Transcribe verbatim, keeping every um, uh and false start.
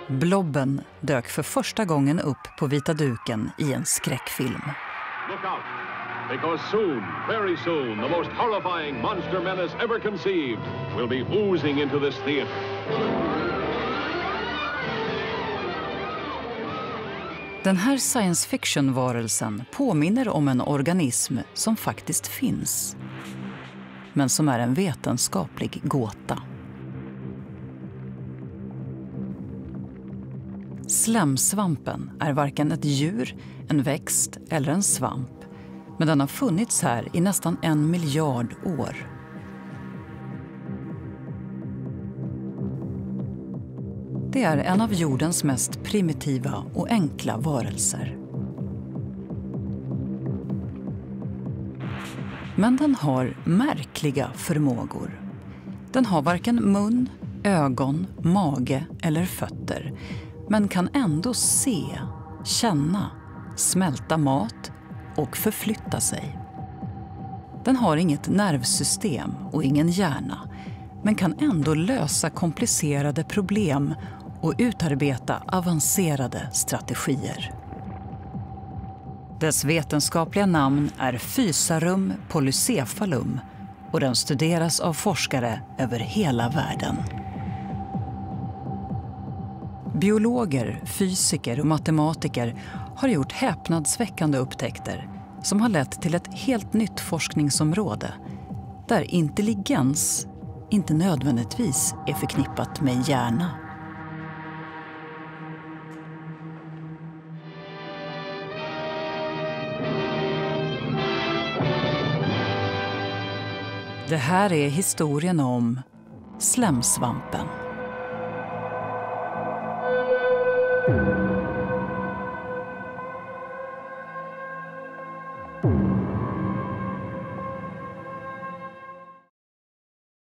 Blobben dök för första gången upp på vita duken i en skräckfilm. Look out, because soon, very soon, the most horrifying monster menace ever conceived will be oozing into this theater. Den här science fiction-varelsen påminner om en organism som faktiskt finns, men som är en vetenskaplig gåta. Slemsvampen är varken ett djur, en växt eller en svamp, men den har funnits här i nästan en miljard år. Det är en av jordens mest primitiva och enkla varelser. Men den har märkliga förmågor. Den har varken mun, ögon, mage eller fötter, men kan ändå se, känna, smälta mat och förflytta sig. Den har inget nervsystem och ingen hjärna, men kan ändå lösa komplicerade problem och utarbeta avancerade strategier. Dess vetenskapliga namn är Physarum polycephalum och den studeras av forskare över hela världen. Biologer, fysiker och matematiker har gjort häpnadsväckande upptäckter som har lett till ett helt nytt forskningsområde där intelligens inte nödvändigtvis är förknippat med hjärna. Det här är historien om slemsvampen. Mm.